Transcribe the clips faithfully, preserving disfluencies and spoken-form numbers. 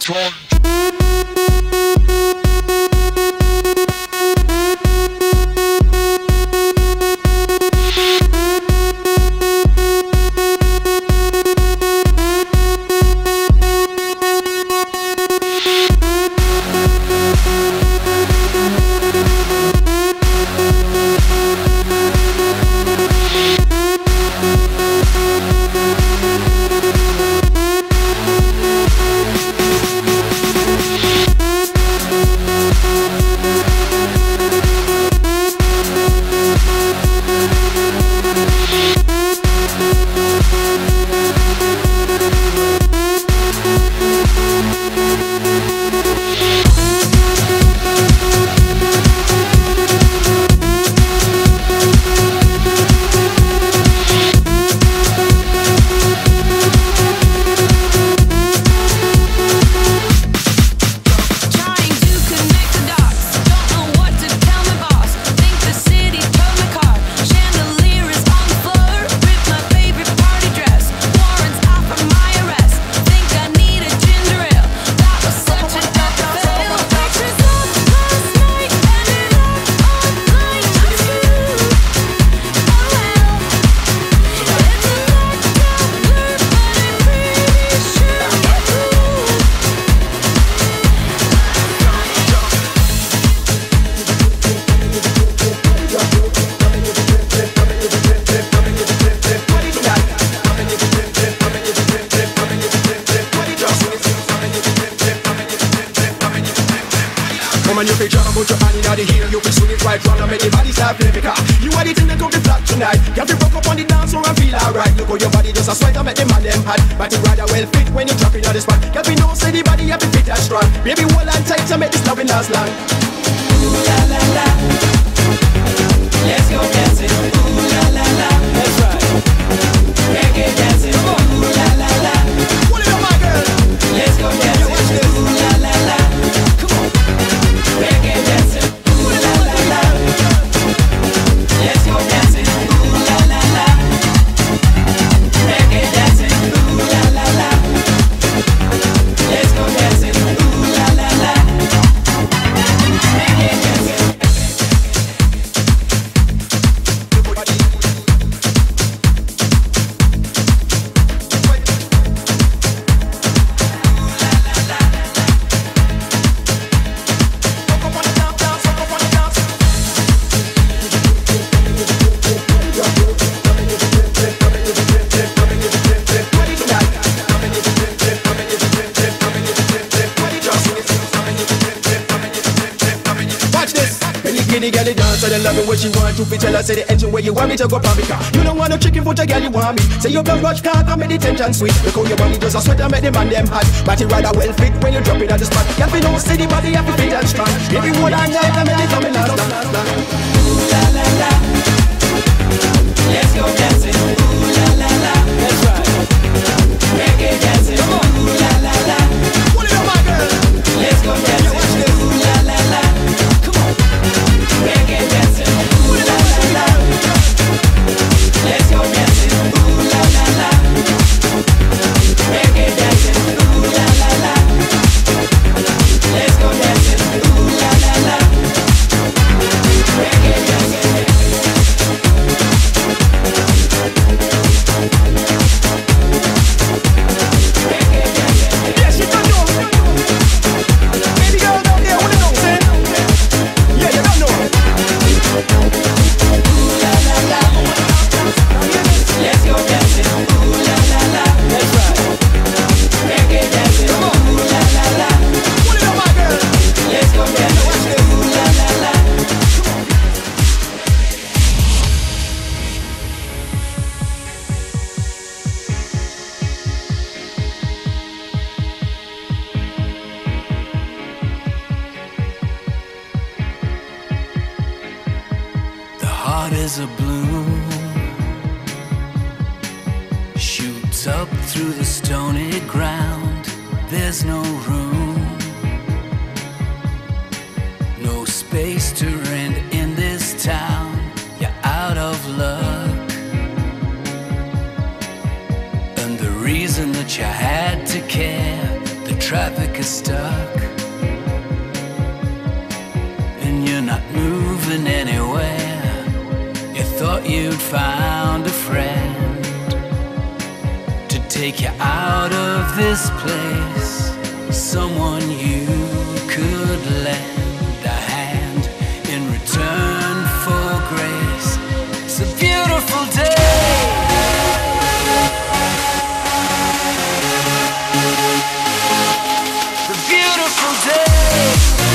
Detroit. Come on, you can jump, put your hand in the heel. You can swing it right round and make your body start flipping. You are the thing that come to flat tonight. You have to rock up on the dance floor and feel alright. Look how your body just a sweat and make them man them hot. But it rather well fit when you drop in on the spot. Can't be no say the body have to fit and strong. Baby, hold on tight to make this loving last long. Ooh la la la, let's go dancing. Ooh la la la, that's right. Reggae dancing. Ooh la la la, what it up, my girl? Let's go dancing. Ooh la la la, come on. Reggae dancing. Ooh la la la, let's go dancing. Ooh la la la, reggae dancing. Ooh la la la, let's go dancing. Ooh la la la, reggae dancing. The girl they dance and they love it when she want to. Be tell her say the engine where you want me to go pump it car. You don't want no chicken foot, a girl you want me. Say your blood rush can't come make the tension sweet. Look how your body does a sweat and make the man them hot. But it rather well fit when you drop it at the spot. Can't be no steady body, have to fit and strong. If you hold on tight and make it come in last long. Ooh la la la, let's go dancing. Ooh la la la, that's right. Reggae dancing. Ooh la la la, what it up, my girl? Let's go dancing. Ooh la la la, come on. Reggae dancing, ooh la la la. Let's go dancing, ooh la la la. Reggae dancing, ooh la la la. Let's go dancing, ooh la la la. Reggae dancing. Heart is a bloom, shoots up through the stony ground. There's no room, no space to rent in this town. You're out of luck, and the reason that you had to care, the traffic is stuck and you're not moving anywhere. You thought you'd found a friend to take you out of this place, someone you could lend a hand in return for grace. It's a beautiful day. The beautiful day.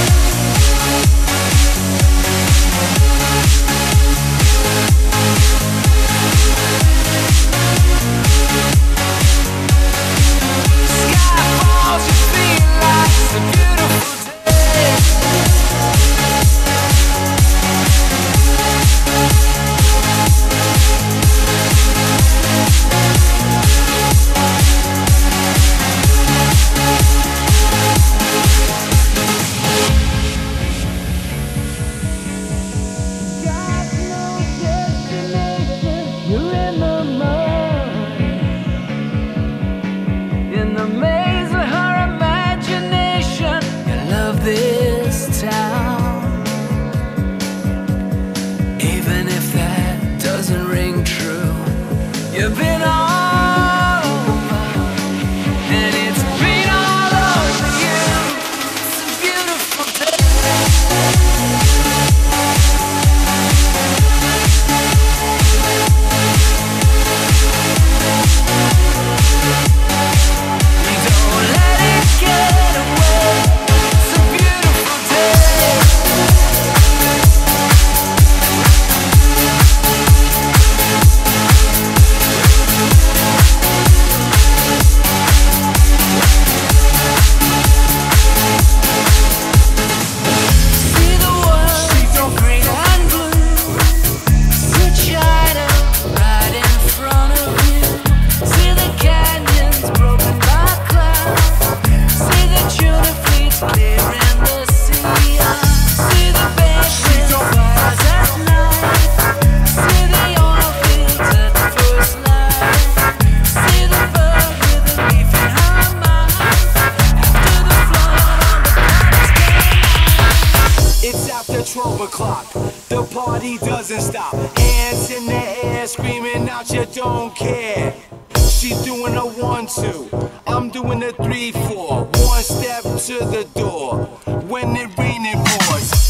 You've been all over, and it's been all over you. It's a beautiful day. Don't let it get away. It's a beautiful day. twelve o'clock, the party doesn't stop. Hands in the air, screaming out you don't care. She's doing a one two, I'm doing a three four. One step to the door, when it rain it pours.